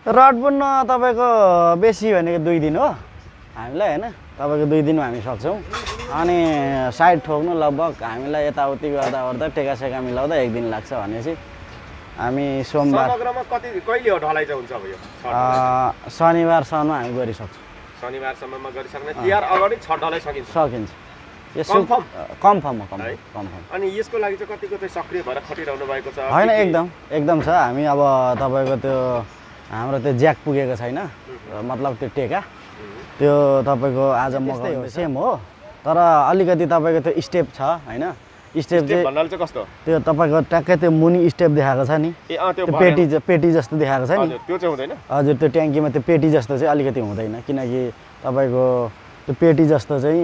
Rod बुन्न तपाईको बेसी भनेको 2 दिन हो हामीलाई हैन तपाईको 2 दिनमा हामी सक्छौं अनि साइड ठोक्नु लगभग हामीलाई यताउति गर्दा टेकासेका मिलाउँदा 1 दिन लाग्छ भनेपछि हामी सोमबार समग्रमा कहिले हो ढलाइ चाहिँ हुन्छ अब यो शनिबारसम्म हामी गरिसक्छौं शनिबारसम्ममा गरिसक्ने तिहार अगाडि छठ ढलाइ सकिन्छ यसो कन्फर्म अनि यसको लागि चाहिँ कतिको चाहिँ सक्रिय भएर खटिरहनु भएको छ हैन एकदम छ हामी अब तपाईको त्यो हाम्रो त्यो ज्याक पुगेको छैन मतलब त्यो टेका त्यो तपाईको आज मगाउने सेम हो तर अलिकति तपाईको त्यो स्टेप छ हैन स्टेप भन्नाले चाहिँ कस्तो त्यो तपाईको ट्याक्कै त्यो मुनि स्टेप देखाएको छ नि त्यो पेटी जस्तो देखाएको छ नि त्यो चाहिँ हुँदैन हजुर त्यो ट्याङ्कीमा त्यो पेटी जस्तो चाहिँ अलिकति हुँदैन किनकि तपाईको त्यो पेटी जस्तो चाहिँ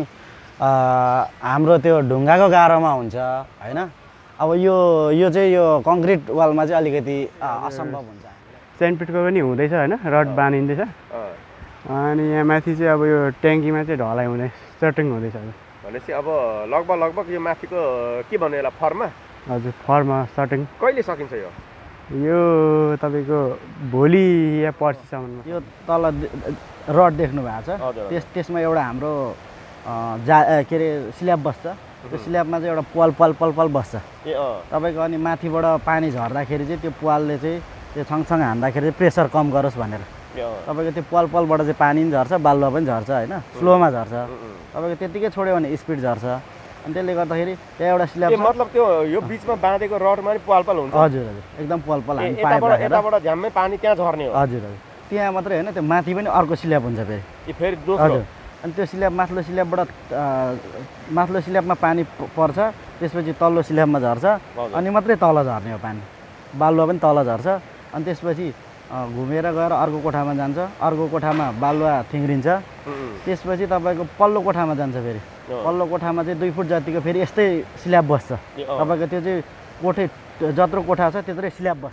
हाम्रो त्यो ढुङ्गाको गाह्रोमा हुन्छ हैन अब यो चाहिँ यो कङ्क्रिट वालमा चाहिँ अलिकति असम्भव हुन्छ सेन्टपिटको पनि हुँदैछ हैन रड बानिँदैछ अनि यहाँ माथि चाहिँ अब यो ट्याङ्कीमा चाहिँ ढलाइ हुँदैछ सेटिङ हुँदैछ भनेपछि अब लगभग यो माथिको के भन्नु यसलाई फर्मा हजुर फर्मा सेटिङ कहिले सकिन्छ यो तपाईको भोलि या पर्सिसम्ममा यो तल रड देख्नु भएको छ त्यसमा एउटा हाम्रो के रे स्ल्याब बस्छ त्यो स्ल्याबमा चाहिँ एउटा पल बस्छ तपाईको अनि माथिबाट पानी झर्दाखेरि चाहिँ त्यो पालले चाहिँ त्यो सँगसँगै हान्दाखेरि चाहिँ प्रेसर कम गरोस् भनेर तपाईको त्यो पलबाट चाहिँ पानी पनि झर्छ बालुवा पनि झर्छ हैन स्लोमा झर्छ तपाईको त्यतिकै छोड्यो भने स्पिड झर्छ अनि त्यसले गर्दाखेरि त्यहाँ एउटा स्ल्याब मतलब त्यो यो बीचमा बाँधेको रडमा नि पल हुन्छ हजुर एकदम पल हामी पाइप राखेर यताबाट झ्याम्मै पानी त्यहाँ झर्ने हो हजुर त्यहाँ मात्रै हैन त्यो माथि पनि अर्को स्ल्याब हुन्छ फेरि दोस्रो अनि त्यो स्ल्याब माथिल्लो स्ल्याबमा पानी पर्छ त्यसपछि तल्लो स्ल्याबमा झर्छ अनि मात्रै तल झर्ने हो पानी बालुवा पनि तल झर्छ अनि त्यसपछि घुमेर गएर अर्को कोठामा जान्छ अर्को कोठामा बालुवा थिङ्ग्रिन्छ त्यसपछि तपाईको पल्लो कोठामा जान्छ फेरि पल्लो कोठामा चाहिँ 2 फुट जतिको फेरि यस्तै स्ल्याब बस्छ तपाईको त्यो चाहिँ कोठे जत्रो कोठा छ त्यत्रै स्ल्याब बस्छ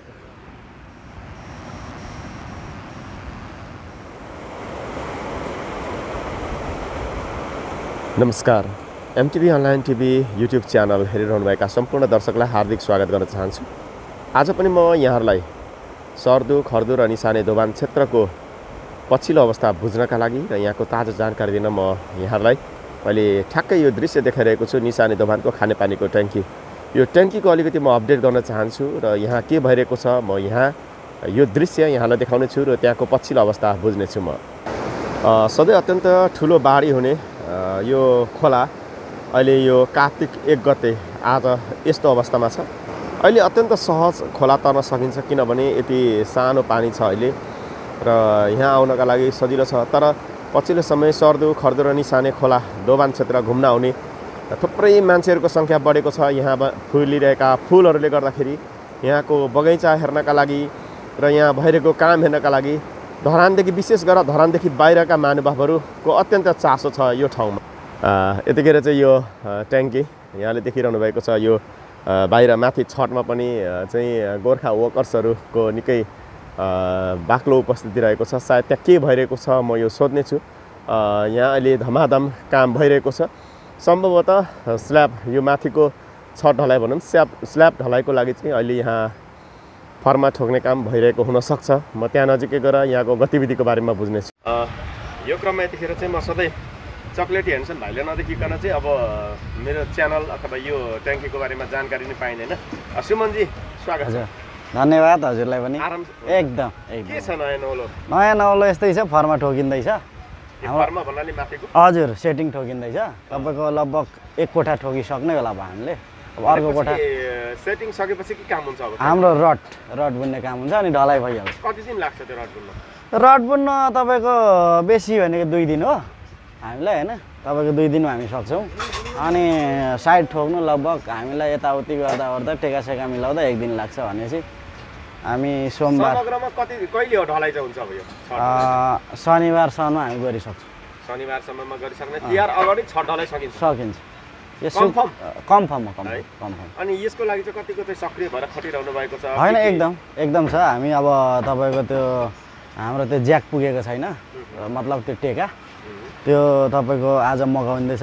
नमस्कार MTV online TV YouTube channel हेरिरहनुभएका सम्पूर्ण दर्शकलाई हार्दिक स्वागत गर्न चाहन्छु आज पनि म यहाँहरूलाई सर्दु खर्दु र निसाने दोभान क्षेत्रको पछिल्लो अवस्था बुझ्नका लागि र यहाँको ताजा जानकारी दिन म यहाँहरूलाई अहिले ठ्याक्कै यो दृश्य देखाइरहेको छु निसाने दोभानको खानेपानीको ट्याङ्की यो ट्याङ्कीको अलिकति म अपडेट गर्न चाहन्छु र यहाँ के भइरहेको छ म यहाँ यो दृश्य यहाँलाई देखाउने छु र त्यहाँको पछिल्लो अवस्था बुझ्नेछु म सधैँ अत्यन्त ठुलो बाढी हुने यो खोला अहिले यो कार्तिक 1 गते आज यस्तो अवस्थामा छ अहिले अत्यन्त सहज खोला तर्न सकिन्छ किनभने यति सानो पानी छ अहिले र यहाँ आउनका लागि सजिलो छ तर पछिल्लो समय सर्दु खर्दु र निसाने खोला दोभान क्षेत्र घुम्न आउने थुप्रै मान्छेहरूको सङ्ख्या बढेको छ यहाँ फुलिरहेका फुलहरूले गर्दाखेरि यहाँको बगैँचा हेर्नका लागि र यहाँ भइरहेको काम हेर्नका लागि धरानदेखि विशेष गरेर धरानदेखि बाहिरका महानुभावहरूको अत्यन्त चासो छ यो ठाउँमा यतिखेर चाहिँ यो ट्याङ्की यहाँले देखिरहनु भएको छ यो बाहिर माथि छतमा पनि चाहिँ गोर्खा वर्कर्सहरूको निकै बाक्लो उपस्थिति रहेको छ सायद त्यहाँ के भइरहेको छ म यो सोध्ने छु यहाँ अहिले धमाधम काम भइरहेको छ सम्भवतः स्ल्याब यो माथिको छत ढलाइ भनौँ स्ल्याब ढलाइको लागि चाहिँ अहिले यहाँ फर्मा ठोक्ने काम भइरहेको हुनसक्छ म त्यहाँ नजिकै गएर यहाँको गतिविधिको बारेमा बुझ्नेछु यो क्रममा यतिखेर चाहिँ म सधैँ चक्लेटी हेन्सन भाइले नदेखिकन चाहिँ अब मेरो च्यानल अथवा यो ट्याङ्कीको बारेमा जानकारी नै पाइँदैन सुमनजी स्वागत छ धन्यवाद हजुरलाई पनि एकदम के छ नयाँ नौलो यस्तै छ फर्मा ठोकिँदैछ फर्मा भन्नाले माथिको हजुर सेटिङ ठोकिँदैछ तपाईँको लगभग 1 कोठा ठोकिसक्ने होला अब हामीले अब अर्को कोठा सेटिङ सकेपछि के काम हुन्छ अब हाम्रो रड बुन्ने काम हुन्छ अनि ढलाइ भइहाल्छ कति दिन लाग्छ त्यो रड बुन्न तपाईको बेसी भनेको 2 दिन हो हामीलाई हैन तपाईको 2 दिनमा हामी सक्छौं अनि साइड ठोक्नु लगभग हामीलाई यताउति गर्दा टेकासेका मिलाउँदा 1 दिन लाग्छ भनेपछि हामी सोमबार समग्रमा कहिले हो ढलाइ चाहिँ हुन्छ अब यो शनिबारसम्म हामी गरिसक्छौं शनिबारसम्ममा गरिसक्ने तिहार अगाडि छठ ढलाइ सकिन्छ यसो कन्फर्म अनि यसको लागि चाहिँ कतिको चाहिँ सक्रिय भएर खटिरहनु भएको छ हैन एकदम छ हामी अब तपाईको त्यो हाम्रो त्यो ज्याक पुगेको छैन मतलब त्यो टेका त्यो तपाईको आज मगाउँदैछ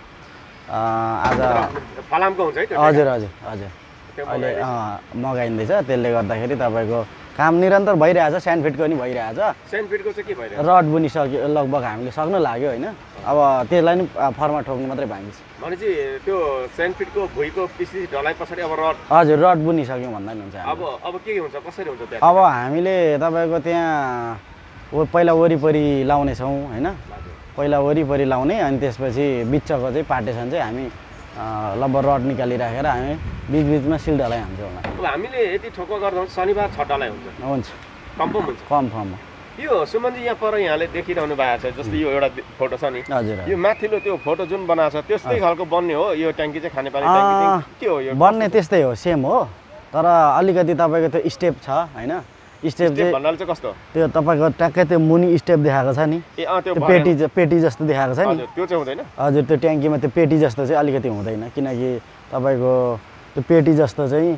आज फलामको हुन्छ है हजुर अहिले मगाइँदैछ त्यसले गर्दाखेरि तपाईको काम निरन्तर भइरहेछ स्यान्डफिटको पनि भइरहेछ स्यान्डफिटको चाहिँ के भइरहेछ रड बुनिसक्यो लगभग हामीले सक्नु लाग्यो होइन अब त्यसलाई नि फर्मा ठोक्नु मात्रै बाँकी छ भनेपछि त्यो स्यान्डफिटको भुइँको पिसी ढलाइ पछाडि अब रड हजुर रड बुनिसक्यौँ भन्दा नि हुन्छ अब के हुन्छ कसरी हुन्छ त्यहाँ अब हामीले तपाईँको त्यहाँ पहिला वरिपरि लाउनेछौँ होइन पहिला वरिपरि लाउने अनि त्यसपछि बिचको चाहिँ पार्टेसन चाहिँ हामी लगभग रड निकालिराखेर हामी बिचबिचमा सिल ढलाइ हान्छौँ होला अब हामीले यति ठोक्क गर्दा शनिबार छ ढलाइ हुन्छ कन्फर्म हुन्छ कन्फर्म यो सुमनजी यहाँ पर यहाँले देखिरहनु भएको छ जस्तै यो एउटा फोटो छ नि हजुर यो माथिल्लो त्यो फोटो जुन बनाएको छ त्यस्तै खालको बन्ने हो यो ट्याङ्की चाहिँ खानेपानी ट्याङ्की के हो यो बन्ने त्यस्तै हो सेम हो तर अलिकति तपाईँको त्यो स्टेप छ होइन स्टेप चाहिँ भन्नाले चाहिँ कस्तो त्यो तपाईँको ट्याक्कै त्यो मुनि स्टेप देखाएको छ नि त्यो पेटी जस्तो देखाएको छ नि त्यो चाहिँ हुँदैन हजुर त्यो ट्याङ्कीमा त्यो पेटी जस्तो चाहिँ अलिकति हुँदैन किनकि तपाईँको त्यो पेटी जस्तो चाहिँ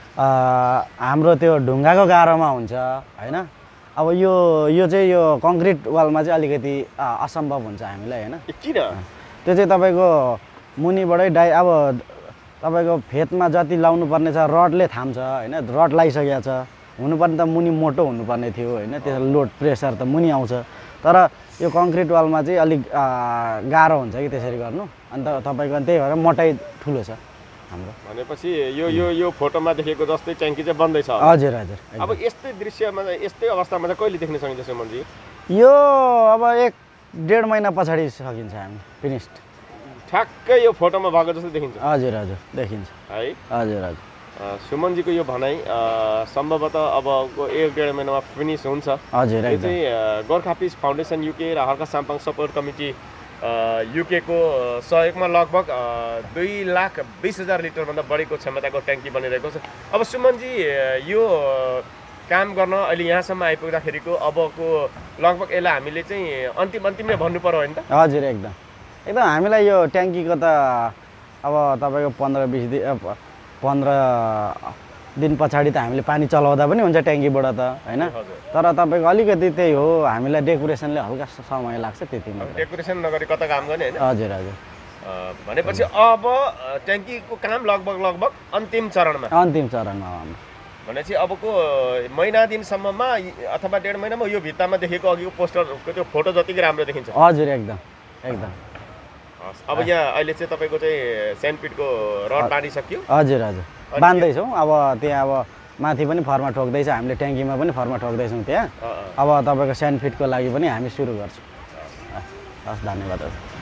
हाम्रो त्यो ढुङ्गाको गाह्रोमा हुन्छ होइन अब यो चाहिँ यो कङ्क्रिट वालमा चाहिँ अलिकति असम्भव हुन्छ हामीलाई होइन किन त्यो चाहिँ तपाईँको मुनिबाटै अब तपाईँको फेदमा जति लाउनु पर्ने छ रडले थाम्छ होइन रड लगाइसकेको छ हुनुपर्ने त मुनि मोटो हुनुपर्ने थियो होइन त्यसको लोड प्रेसर त मुनि आउँछ तर यो कङ्क्रिट वालमा चाहिँ अलिक गाह्रो हुन्छ कि त्यसरी गर्नु अन्त तपाईँको त्यही भएर मोटाइ ठुलो छ हाम्रो भनेपछि यो फोटोमा देखेको जस्तै ट्याङ्की चाहिँ बन्दैछ हजुर हजुर अब यस्तै दृश्यमा यस्तै अवस्थामा चाहिँ कहिले देख्न सकिन्छ सुमनजी यो अब 1-1.5 महिना पछाडि सकिन्छ हामी फिनिस्ड ठ्याक्कै यो फोटोमा भएको जस्तो देखिन्छ हजुर हजुर देखिन्छ है हजुर हजुर सुमनजीको यो भनाइ सम्भवतः अब 1-1.5 महिनामा फिनिस हुन्छ हजुर यो चाहिँ गोर्खा पिस फाउन्डेसन युके र हर्का साम्पाङ सपोर्ट कमिटी युकेको सहयोगमा लगभग 2,20,000 लिटरभन्दा बढीको क्षमताको ट्याङ्की बनिरहेको छ अब सुमनजी यो काम गर्न अहिले यहाँसम्म आइपुग्दाखेरिको अबको लगभग यसलाई हामीले चाहिँ अन्तिमै भन्नु पर्यो होइन त हजुर एकदम हामीलाई यो ट्याङ्कीको त अब तपाईँको 15 दिन पछाडि त हामीले पानी चलाउँदा पनि हुन्छ ट्याङ्कीबाट त होइन तर तपाईँको अलिकति त्यही हो हामीलाई डेकोरेसनले हल्का समय लाग्छ त्यति मात्र डेकोरेसन नगरी कता काम गर्ने होइन हजुर हजुर भनेपछि अब ट्याङ्कीको काम लगभग अन्तिम चरणमा हाम्रो भनेपछि अबको महिना दिनसम्ममा अथवा 1.5 महिनामा यो भित्तामा देखेको अघिको पोस्टरको त्यो फोटो जतिकै राम्रो देखिन्छ हजुर एकदम अब यहाँ अहिले चाहिँ तपाईँको चाहिँ स्यान्डपिटको रड बाँधिसक्यो हजुर बाँध्दैछौँ अब त्यहाँ अब माथि पनि फर्मा ठोक्दैछ हामीले ट्याङ्कीमा पनि फर्मा ठोक्दैछौँ त्यहाँ अब तपाईँको स्यान्डपिटको लागि पनि हामी सुरु गर्छौँ हस् धन्यवाद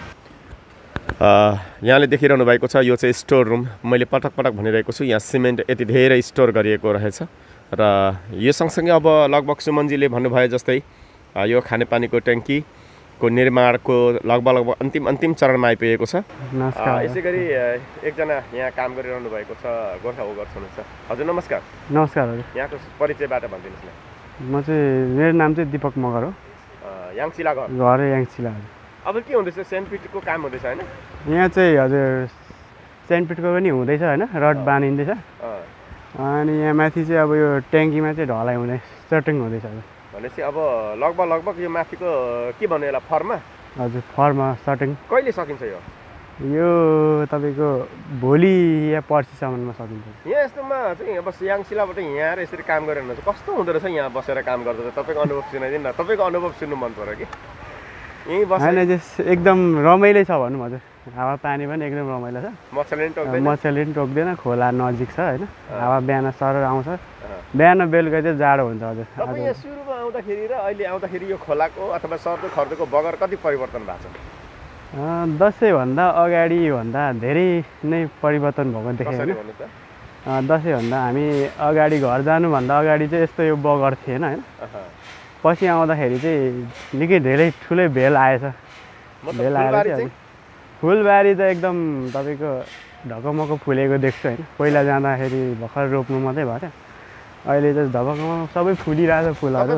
यहाँले देखिरहनु भएको छ यो चाहिँ स्टोर रुम मैले पटक भनिरहेको छु यहाँ सिमेन्ट यति धेरै स्टोर गरिएको रहेछ र यो सँगसँगै अब लगभग सुमनजीले भन्नुभयो जस्तै यो खानेपानीको ट्याङ्कीको निर्माणको लगभग अन्तिम चरणमा आइपुगेको छ यसै गरी एकजना यहाँ काम गरिरहनु भएको छ गोर्खा ओगर्स हुनुहुन्छ हजुर नमस्कार हजुर यहाँको परिचयबाट भनिदिनुहोस् न मेरो नाम चाहिँ दिपक मगर हो याङसिला घर याङसिला अब के हुँदैछ स्यान्डपिटको काम हुँदैछ होइन यहाँ चाहिँ हजुर स्यान्डपिटको पनि हुँदैछ होइन रड बाँधिँदैछ अनि यहाँ माथि चाहिँ अब यो ट्याङ्कीमा चाहिँ ढलाइ हुँदै सेटिङ हुँदैछ भनेपछि अब लगभग यो माथिको के भन्नु यसलाई फर्मा हजुर फर्मा सेटिङ कहिले सकिन्छ यो तपाईँको भोलि या पर्सिसम्ममा सकिन्छ यहाँ यस्तोमा चाहिँ अब याङसिलाबाट यहाँ आएर यसरी काम गरेर हुनुहुन्छ कस्तो हुँदो रहेछ यहाँ बसेर काम गर्दा तपाईँको अनुभव सुनाइदिनु न तपाईँको अनुभव सुन्नु मन पर्यो कि यहीँ होइन एकदम रमाइलो छ भनौँ हजुर हावा पानी पनि एकदम रमाइलो छ मच्छरले पनि टोक्दैन खोला नजिक छ होइन हावा बिहान सरर आउँछ बिहान बेलुका चाहिँ जाडो हुन्छ हजुर यहाँ सुरुमा आउँदाखेरि र अहिले आउँदाखेरि यो खोलाको अथवा सरको खर्दको बगर कति परिवर्तन भएको छ दसैँभन्दा अगाडिभन्दा धेरै नै परिवर्तन भएको देखेँ होइन दसैँभन्दा हामी अगाडि घर जानुभन्दा अगाडि चाहिँ यस्तो यो बगर थिएन होइन पछि आउँदाखेरि चाहिँ निकै धेरै ठुलै भेल आएछ भेल आएर चाहिँ फुलबारी त एकदम तपाईँको ढकमक फुलेको देख्छु होइन पहिला जाँदाखेरि भर्खर रोप्नु मात्रै भयो अहिले चाहिँ ढकमक सबै फुलिरहेको फुलहरू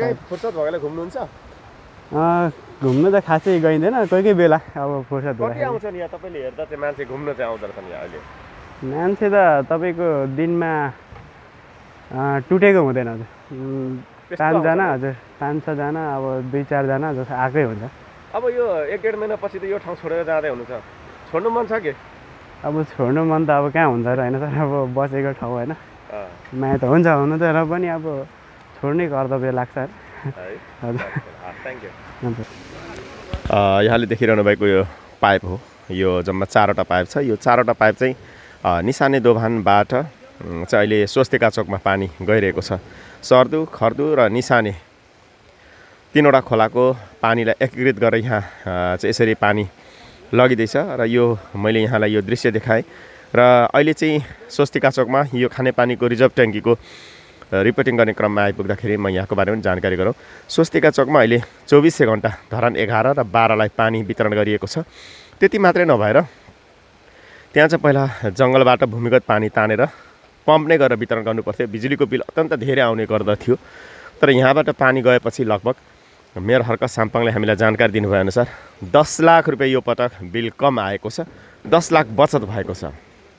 घुम्नु त खासै गइँदैन कोही बेला अब फुर्सद मान्छे त तपाईँको दिनमा टुटेको हुँदैन हजुर 5जना हजुर 5-6जना अब 2-4जना जस्तो आएकै हुन्छ अब यो 1-1.5 महिना पछि त यो ठाउँ छोडेर जाँदै हुनुहुन्छ छोड्नु मन छ कि अब छोड्नु मन त अब कहाँ हुन्छ र होइन सर अब बसेको ठाउँ होइन माया त हुन्छ हुनु त र पनि अब छोड्ने कर्तव्य लाग्छ है हजुर थ्याङ्क यू हुन्छ यहाँले देखिरहनु भएको यो पाइप हो यो जम्मा 4वटा पाइप छ यो 4वटा पाइप चाहिँ निसाने दोभानबाट चाहिँ अहिले स्वस्तिका चोकमा पानी गइरहेको छ सर्दु खर्दु र निसाने 3वटा खोलाको पानीलाई एकीकृत गरेर यहाँ चाहिँ यसरी पानी लगिँदैछ र यो मैले यहाँलाई यो दृश्य देखाएँ र अहिले चाहिँ स्वस्तिका चोकमा यो खानेपानीको रिजर्भ ट्याङ्कीको रिपोर्टिङ गर्ने क्रममा आइपुग्दाखेरि म यहाँको बारेमा जानकारी गरौँ स्वस्तिका चोकमा अहिले 24 घण्टा धरान 11 र 12लाई पानी वितरण गरिएको छ त्यति मात्रै नभएर त्यहाँ चाहिँ पहिला जङ्गलबाट भूमिगत पानी तानेर पम्प नै गरेर वितरण गर्नुपर्थ्यो बिजुलीको बिल अत्यन्त धेरै आउने गर्दथ्यो तर यहाँबाट पानी गएपछि लगभग मेयर हर्क साम्पाङले हामीलाई जानकारी दिनुभए अनुसार 10 लाख रुपियाँ यो पटक बिल कम आएको छ 10 लाख बचत भएको छ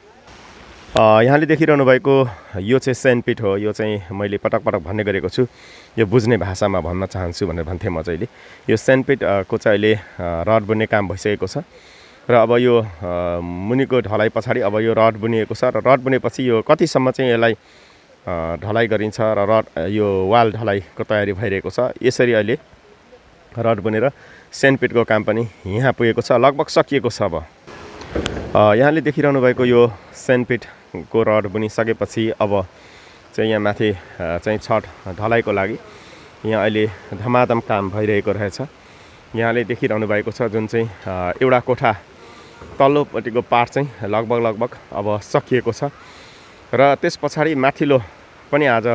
यहाँले देखिरहनु भएको यो चाहिँ सेन्टपिट हो यो चाहिँ मैले पटक पटक भन्ने गरेको छु यो बुझ्ने भाषामा भन्न चाहन्छु भनेर भन्थेँ म चाहिँ यो सेन्टपिटको चाहिँ अहिले रड बुन्ने काम भइसकेको छ र अब यो मुनिको ढलाइ पछाडि अब यो रड बुनिएको छ र रड बुनेपछि यो कतिसम्म चाहिँ यसलाई ढलाइ गरिन्छ र रड यो वाल ढलाइको तयारी भइरहेको छ यसरी अहिले रड बुनेर सेन्टपिटको काम पनि यहाँ पुगेको छ लगभग सकिएको छ अब यहाँले देखिरहनु भएको यो सेन्टपिटको रड बुनिसकेपछि अब चाहिँ यहाँ माथि चाहिँ छत ढलाइको लागि यहाँ अहिले धमाधम काम भइरहेको रहेछ यहाँले देखिरहनु भएको छ जुन चाहिँ एउटा कोठा तल्लोपट्टिको पार्ट चाहिँ लगभग अब सकिएको छ र त्यस पछाडि माथिल्लो पनि आज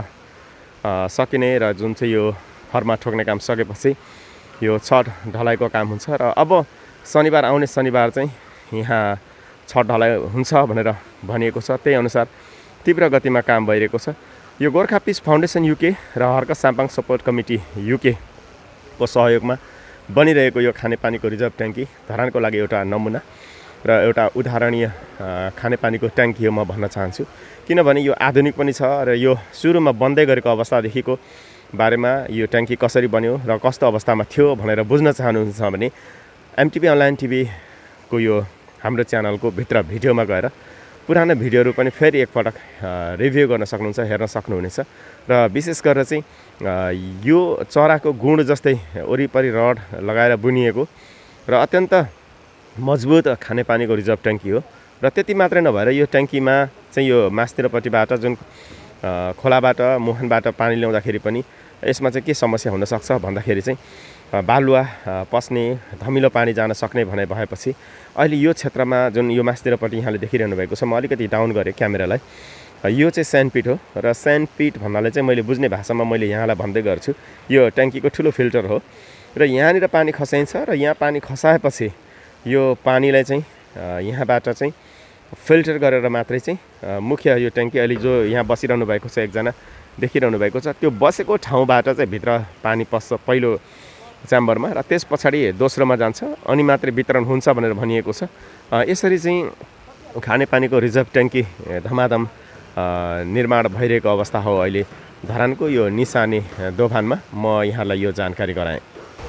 सकिने र जुन चाहिँ यो फर्मा ठोक्ने काम सकेपछि यो छत ढलाइको काम हुन्छ र अब शनिबार आउने शनिबार चाहिँ यहाँ छत ढलाइ हुन्छ भनेर भनिएको छ त्यही अनुसार तीव्र गतिमा काम भइरहेको छ यो गोर्खा पिस फाउन्डेसन युके र Harka Sampang support committee UK को सहयोगमा बनिरहेको यो खानेपानीको रिजर्भ ट्याङ्की धरानको लागि एउटा नमुना र एउटा उदाहरणीय खानेपानीको ट्याङ्की हो म भन्न चाहन्छु किनभने यो आधुनिक पनि छ र यो सुरुमा बन्दै गरेको अवस्थादेखिको बारेमा यो ट्याङ्की कसरी बन्यो र कस्तो अवस्थामा थियो भनेर बुझ्न चाहनुहुन्छ भने एमटिभी अनलाइन टिभीको यो हाम्रो च्यानलको भित्र भिडियोमा गएर पुरानो भिडियोहरू पनि फेरि एकपटक रिभ्यू गर्न सक्नुहुन्छ हेर्न सक्नुहुनेछ र विशेष गरेर चाहिँ यो चराको गुण जस्तै वरिपरि रड लगाएर बुनिएको र अत्यन्त मजबुत खानेपानीको रिजर्भ ट्याङ्की हो र त्यति मात्रै नभएर यो ट्याङ्कीमा चाहिँ यो मास्तिरपट्टिबाट जुन खोलाबाट मुहानबाट पानी ल्याउँदाखेरि पनि यसमा चाहिँ के समस्या हुनसक्छ भन्दाखेरि चाहिँ बालुवा पस्ने धमिलो पानी जान सक्ने भने भएपछि अहिले यो क्षेत्रमा जुन यो मास्तिरपट्टि यहाँले देखिरहनु भएको छ म अलिकति डाउन गरेँ क्यामेरालाई यो चाहिँ सेन्टपिट हो र सेन्टपिट भन्नाले चाहिँ मैले बुझ्ने भाषामा मैले यहाँलाई भन्दै गर्छु यो ट्याङ्कीको ठुलो फिल्टर हो र यहाँनिर पानी खसाइन्छ र यहाँ पानी खसाएपछि यो पानीलाई चाहिँ यहाँबाट चाहिँ फिल्टर गरेर मात्रै चाहिँ मुख्य यो ट्याङ्की अहिले जो यहाँ बसिरहनु भएको छ एकजना देखिरहनु भएको छ त्यो बसेको ठाउँबाट चाहिँ भित्र पानी पस्छ पहिलो च्याम्बरमा र त्यस पछाडि दोस्रोमा जान्छ अनि मात्रै वितरण हुन्छ भनेर भनिएको छ यसरी चाहिँ खानेपानीको रिजर्भ ट्याङ्की धमाधम निर्माण भइरहेको अवस्था हो अहिले धरानको यो निसाने दोभानमा म यहाँलाई यो जानकारी गराएँ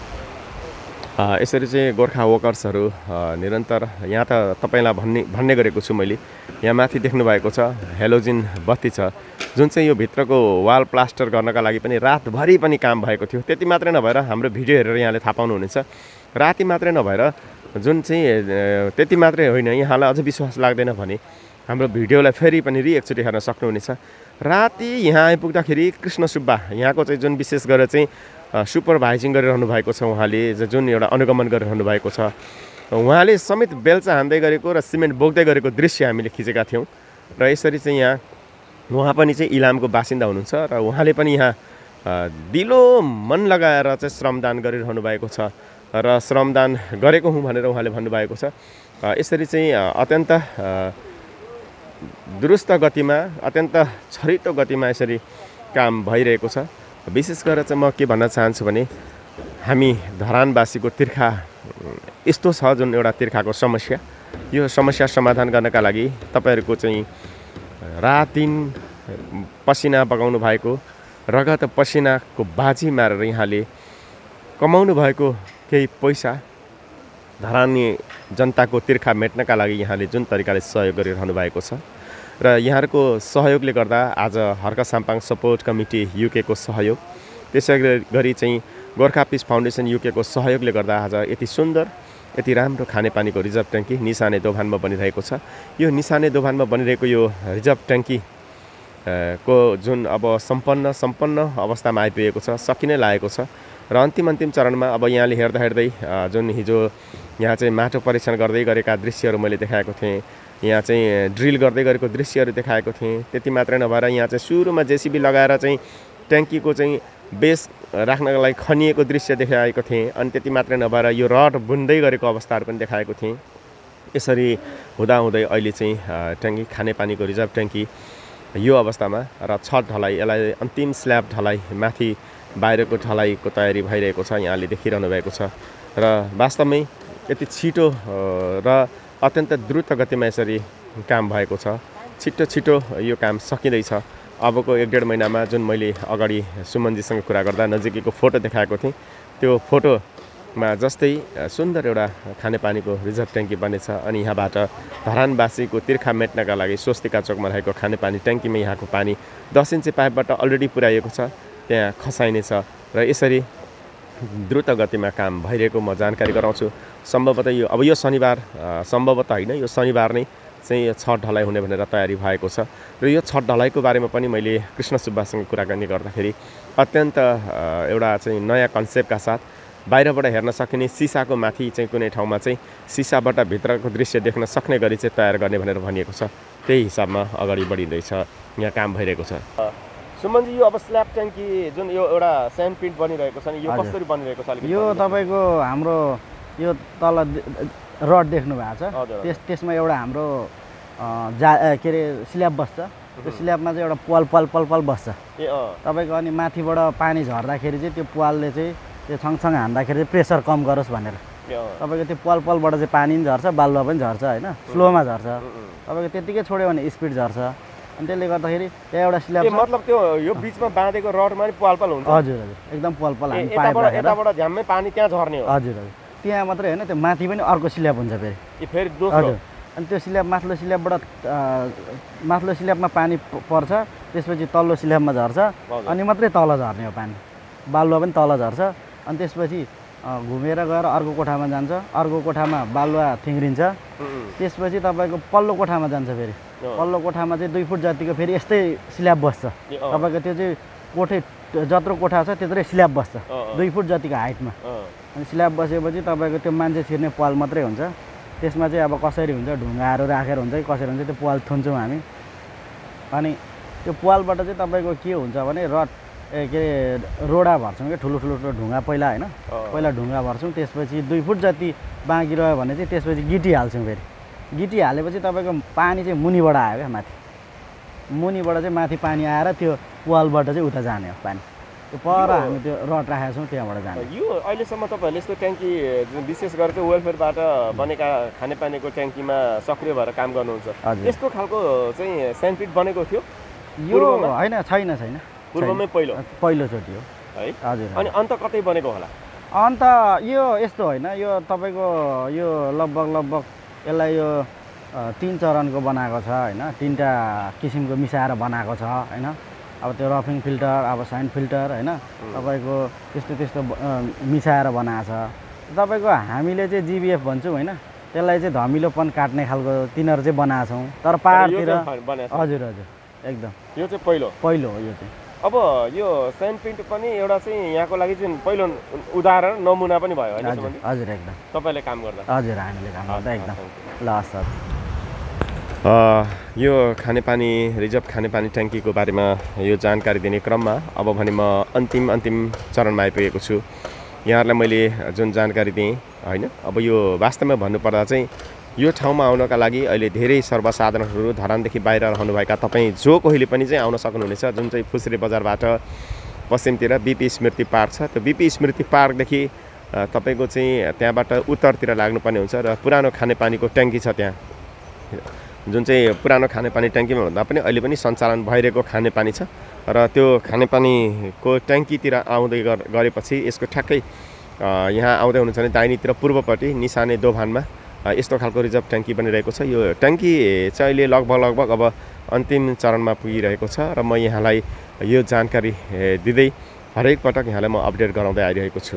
यसरी चाहिँ गोर्खा वर्कर्सहरू निरन्तर यहाँ त तपाईँलाई भन्ने गरेको छु मैले यहाँ माथि देख्नु भएको छ हेलोजिन बत्ती छ जुन चाहिँ यो भित्रको वाल प्लास्टर गर्नका लागि पनि रातभरि पनि काम भएको थियो त्यति मात्रै नभएर हाम्रो भिडियो हेरेर यहाँले थाहा पाउनुहुनेछ राति मात्रै नभएर जुन चाहिँ त्यति मात्रै होइन यहाँलाई अझ विश्वास लाग्दैन भने हाम्रो भिडियोलाई फेरि पनि एकचोटि हेर्न सक्नुहुनेछ राति यहाँ आइपुग्दाखेरि कृष्ण सुब्बा यहाँको चाहिँ जुन विशेष गरेर चाहिँ सुपरभाइजिङ गरिरहनु भएको छ उहाँले जुन एउटा अनुगमन गरिरहनु भएको छ उहाँले समेत बेल्चा हान्दै गरेको र सिमेन्ट बोक्दै गरेको दृश्य हामीले खिचेका थियौँ र यसरी चाहिँ यहाँ उहाँ पनि चाहिँ इलामको बासिन्दा हुनुहुन्छ र उहाँले पनि यहाँ दिलो मन लगाएर चाहिँ श्रमदान गरिरहनु भएको छ र श्रमदान गरेको हुँ भनेर उहाँले भन्नुभएको छ यसरी चाहिँ अत्यन्त दुरुस्त गतिमा अत्यन्त छरितो गतिमा यसरी काम भइरहेको छ विशेष गरेर चाहिँ म के भन्न चाहन्छु भने हामी धरानवासीको तिर्खा यस्तो छ जुन एउटा तिर्खाको समस्या यो समस्या समाधान गर्नका लागि तपाईँहरूको चाहिँ रात दिन पसिना बगाउनु भएको रगत पसिनाको बाजी मारेर यहाँले कमाउनु भएको केही पैसा धरानी जनताको तिर्खा मेट्नका लागि यहाँले जुन तरिकाले सहयोग गरिरहनु भएको छ र यहाँहरूको सहयोगले गर्दा आज हर्का साम्पाङ सपोर्ट कमिटी युकेको सहयोग, त्यसै गरी चाहिँ गोर्खा पिस फाउन्डेसन युकेको सहयोगले गर्दा आज यति सुन्दर, यति राम्रो खानेपानीको रिजर्भ ट्याङ्की निसाने दोभानमा बनिरहेको छ। यो निसाने दोभानमा बनिरहेको यो रिजर्भ ट्याङ्की को जुन अब सम्पन्न अवस्थामा आइपुगेको छ, सकिनै लागेको छ र अन्तिम चरणमा अब यहाँले हेर्दै जुन हिजो यहाँ चाहिँ माटो परीक्षण गर्दै गरेका दृश्यहरू मैले देखाएको थिएँ, यहाँ चाहिँ ड्रिल गर्दै गरेको दृश्यहरू देखाएको थिएँ। त्यति मात्रै नभएर यहाँ चाहिँ सुरुमा जेसिबी लगाएर चाहिँ ट्याङ्कीको चाहिँ बेस राख्नका लागि खनिएको दृश्य देखाएको थिएँ। अनि त्यति मात्रै नभएर यो रड बुन्दै गरेको अवस्थाहरू पनि देखाएको थिएँ। यसरी हुँदाहुँदै अहिले चाहिँ ट्याङ्की खानेपानीको रिजर्भ ट्याङ्की यो अवस्थामा र छत ढलाइ, यसलाई अन्तिम स्ल्याब ढलाइ, माथि बाहिरको ढलाइको तयारी भइरहेको छ, यहाँले देखिरहनु भएको छ। र वास्तवमै यति छिटो र अत्यन्त द्रुत गतिमा यसरी काम भएको छ। छिटो यो काम सकिँदैछ। अबको 1-1.5 महिनामा जुन मैले अगाडि सुमनजीसँग कुरा गर्दा नजिकैको फोटो देखाएको थिएँ, त्यो फोटोमा जस्तै सुन्दर एउटा खानेपानीको रिजर्भ ट्याङ्की बनेछ। अनि यहाँबाट धरानवासीको तिर्खा मेट्नका लागि स्वस्तिका चोकमा रहेको खानेपानी ट्याङ्कीमा यहाँको पानी 10 इन्ची पाइपबाट अलरेडी पुर्याइएको छ, त्यहाँ खसाइनेछ। र यसरी द्रुत गतिमा काम भइरहेको म जानकारी गराउँछु। सम्भवतः यो शनिबार, सम्भवतः होइन, यो शनिबार नै चाहिँ छत ढलाइ हुने भनेर तयारी भएको छ। र यो छत ढलाइको बारेमा पनि मैले कृष्ण सुब्बासँग कुराकानी गर्दाखेरि अत्यन्त एउटा चाहिँ नयाँ कन्सेप्टका साथ बाहिरबाट हेर्न सकिने सिसाको माथि चाहिँ कुनै ठाउँमा चाहिँ सिसाबाट भित्रको दृश्य देख्न सक्ने गरी चाहिँ तयार गर्ने भनेर भनिएको छ। त्यही हिसाबमा अगाडि बढिँदैछ, यहाँ काम भइरहेको छ। सुमनजी, यो अब स्ल्याब ट्याङ्की जुन यो एउटा स्यान्ड पिट बनिरहेको छ नि, यो कसरी बनिरहेको छ? यो तपाईँको हाम्रो यो तल रड देख्नु भएको छ, त्यसमा एउटा हाम्रो के अरे स्ल्याब बस्छ। त्यो स्ल्याबमा चाहिँ एउटा पल बस्छ तपाईँको। अनि माथिबाट पानी झर्दाखेरि चाहिँ त्यो पालले चाहिँ त्यो सँगसँगै हान्दाखेरि चाहिँ प्रेसर कम गरोस् भनेर तपाईँको त्यो पलबाट चाहिँ पानी पनि झर्छ, बालुवा पनि झर्छ होइन, स्लोमा झर्छ। तपाईँको त्यतिकै छोड्यो भने स्पिड झर्छ। अनि त्यसले गर्दाखेरि त्यहाँ एउटा स्ल्याब, मतलब त्यो यो बिचमा बाँधेको रडमा नि पल हुन्छ। हजुर, एकदम पल हामी पाइप राखेर यताबाट झ्याम्मै पानी त्यहाँ झर्ने हो। हजुर, त्यहाँ मात्रै होइन, त्यो माथि पनि अर्को स्ल्याब हुन्छ फेरि दोस्रो। अनि त्यो स्ल्याब माथिल्लो स्ल्याबमा पानी पर्छ, त्यसपछि तल्लो स्ल्याबमा झर्छ, अनि मात्रै तल झर्ने हो पानी, बालुवा पनि तल झर्छ। अनि त्यसपछि घुमेर गएर अर्को कोठामा जान्छ, अर्को कोठामा बालुवा थिङ्ग्रिन्छ, त्यसपछि तपाईँको पल्लो कोठामा जान्छ। फेरि पल्लो कोठामा चाहिँ 2 फुट जतिको फेरि यस्तै स्ल्याब बस्छ तपाईँको। त्यो चाहिँ कोठे जत्रो कोठा छ त्यत्रै स्ल्याब बस्छ 2 फुट जतिको हाइटमा। अनि स्ल्याब बसेपछि तपाईँको त्यो मान्छे छिर्ने पाल मात्रै हुन्छ। त्यसमा चाहिँ अब कसरी हुन्छ, ढुङ्गाहरू राखेर हुन्छ कि कसरी हुन्छ, त्यो पाल थुन्छौँ हामी। अनि त्यो पालबाट चाहिँ तपाईँको के हुन्छ भने के अरे रोडा भर्छौँ क्या, ठुलो ढुङ्गा पहिला होइन, पहिला ढुङ्गा भर्छौँ। त्यसपछि 2 फुट जति बाँकी रह्यो भने चाहिँ त्यसपछि गिटी हाल्छौँ। फेरि गिटी हालेपछि तपाईँको पानी चाहिँ मुनिबाट आयो क्या, मुनिबाट चाहिँ माथि पानी आएर त्यो पालबाट चाहिँ उता जाने हो पानी। त्यो पर हामी त्यो रड राखेका छौँ, त्यहाँबाट जाने। यो अहिलेसम्म तपाईँहरूले यस्तो ट्याङ्की विशेष गरेर चाहिँ वेलफेयरबाट बनेका खानेपानीको ट्याङ्कीमा सक्रिय भएर काम गर्नुहुन्छ। यस्तो खालको चाहिँ स्यान्डपिट बनेको थियो यो? होइन, छैन, पूर्वमै पहिलोचोटि हो है। हजुर। अनि अन्त कतै बनेको होला? अन्त यो यस्तो होइन, यो तपाईँको यो लगभग यसलाई यो 3 चरणको बनाएको छ होइन, 3टा किसिमको मिसाएर बनाएको छ होइन। अब त्यो रफिङ फिल्टर, अब साइन फिल्टर होइन, तपाईँको त्यस्तो मिसाएर बनाएको छ। तपाईँको हामीले चाहिँ जिबिएफ भन्छौँ होइन, त्यसलाई चाहिँ धमिलोपन काट्ने खालको तिनीहरू चाहिँ बनाएको छौँ। तर पाहाडतिर हजुर एकदम यो चाहिँ पहिलो हो यो चाहिँ। अब यो स्यान्ड पिट पनि एउटा चाहिँ यहाँको लागि चाहिँ पहिलो उदाहरण नमुना पनि भयो होइन? हजुर एकदम। तपाईँले काम गर्दा? हजुर, हामीले काम गर्दा एकदम। ल सर, यो खानेपानी रिजर्भ खानेपानी ट्याङ्कीको बारेमा यो जानकारी दिने क्रममा अब भने म अन्तिम चरणमा आइपुगेको छु। यहाँहरूलाई मैले जुन जानकारी दिएँ होइन, अब यो वास्तवमा भन्नुपर्दा चाहिँ यो ठाउँमा आउनका लागि अहिले धेरै सर्वसाधारणहरू धरानदेखि बाहिर रहनुभएका तपाईँ जो कोहीले पनि चाहिँ आउन सक्नुहुनेछ। जुन चाहिँ फुस्रे बजारबाट पश्चिमतिर बिपी स्मृति पार्क छ, त्यो बिपी स्मृति पार्कदेखि तपाईँको चाहिँ त्यहाँबाट उत्तरतिर लाग्नुपर्ने हुन्छ। र पुरानो खानेपानीको ट्याङ्की छ त्यहाँ, जुन चाहिँ पुरानो खानेपानी ट्याङ्कीमा भन्दा पनि अहिले पनि सञ्चालन भइरहेको खानेपानी छ। र त्यो खानेपानीको ट्याङ्कीतिर आउँदै गरेपछि यसको ठ्याक्कै यहाँ आउँदै हुनुहुन्छ भने दाहिनेतिर पूर्वपट्टि निसाने दोभानमा यस्तो खालको रिजर्भ ट्याङ्की बनिरहेको छ। यो ट्याङ्की चाहिँ अहिले लगभग अब अन्तिम चरणमा पुगिरहेको छ र म यहाँलाई यो जानकारी दिँदै हरेक पटक यहाँलाई म अपडेट गराउँदै आइरहेको छु।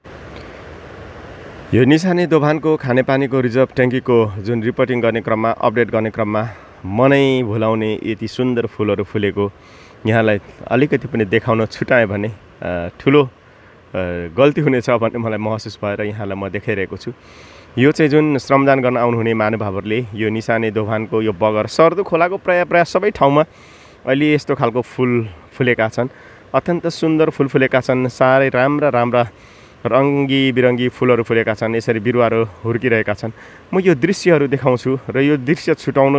यो निसाने दोभानको खानेपानीको रिजर्भ ट्याङ्कीको जुन रिपोर्टिङ गर्ने क्रममा अपडेट गर्ने क्रममा मनै भुलाउने यति सुन्दर फुलहरू फुलेको यहाँलाई अलिकति पनि देखाउन छुटाएँ भने ठुलो गल्ती हुनेछ भन्ने मलाई महसुस भएर यहाँलाई म देखाइरहेको छु। यो चाहिँ जुन श्रमदान गर्न आउनुहुने महानुभावहरूले यो निसाने दोभानको यो बगर सर्दु खोलाको प्राय सबै ठाउँमा अहिले यस्तो खालको फुल फुलेका छन्। अत्यन्त सुन्दर फुल फुलेका छन्। साह्रै राम्रा रङ्गी बिरङ्गी फुलहरू फुलेका छन्। यसरी बिरुवाहरू हुर्किरहेका छन्। म यो दृश्यहरू देखाउँछु र यो दृश्य छुटाउन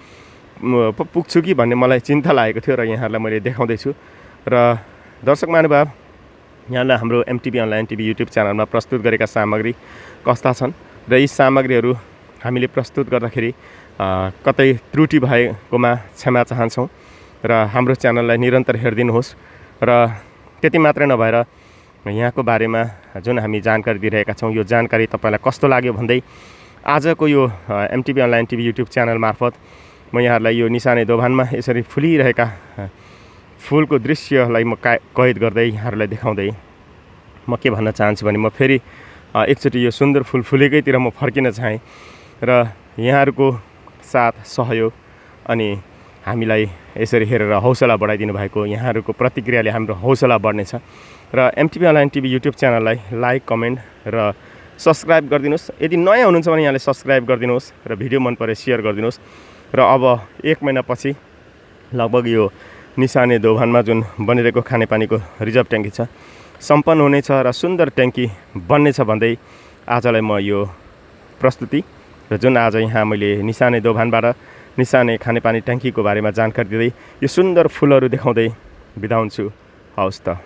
पुग्छु कि भन्ने मलाई चिन्ता लागेको थियो र यहाँहरूलाई मैले देखाउँदैछु। र दर्शक महानुभाव, यहाँलाई हाम्रो एमटिभी अनलाइन टिभी युट्युब च्यानलमा प्रस्तुत गरेका सामग्री कस्ता छन् र यी सामग्रीहरू हामीले प्रस्तुत गर्दाखेरि कतै त्रुटि भएकोमा क्षमा चाहन्छौँ र हाम्रो च्यानललाई निरन्तर हेरिदिनुहोस्। र त्यति मात्रै नभएर यहाँको बारेमा जुन हामी जानकारी दिइरहेका छौँ यो जानकारी तपाईँलाई कस्तो लाग्यो भन्दै आजको यो MTV online TV YouTube channel मार्फत म यहाँहरूलाई यो निसाने दोभानमा यसरी फुलिरहेका फुलको दृश्यलाई म कैद गर्दै यहाँहरूलाई देखाउँदै म के भन्न चाहन्छु भने म फेरि एकचोटि यो सुन्दर फुल फुलेकैतिर म फर्किन चाहेँ र यहाँहरूको साथ सहयोग अनि हामीलाई यसरी हेरेर हौसला बढाइदिनु भएको यहाँहरूको प्रतिक्रियाले हाम्रो हौसला बढ्नेछ। र एमटिभी अनलाइन टिभी युट्युब च्यानललाई लाइक, कमेन्ट र सब्सक्राइब गरिदिनुहोस्। यदि नयाँ हुनुहुन्छ भने यहाँले सब्सक्राइब गरिदिनुहोस् र भिडियो मन परे सेयर गरिदिनुहोस्। र अब 1 महिनापछि लगभग यो निसाने दोभानमा जुन बनिरहेको खानेपानीको रिजर्भ ट्याङ्की छ सम्पन्न हुनेछ र सुन्दर ट्याङ्की बन्नेछ भन्दै आजलाई म यो प्रस्तुति र जुन आज यहाँ मैले निसाने दोभानबाट निसाने खानेपानी ट्याङ्कीको बारेमा जानकारी दिँदै यो सुन्दर फुलहरू देखाउँदै बिदा हुन्छु। हवस् त,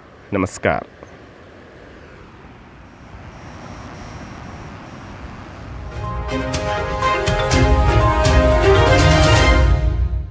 नमस्कार।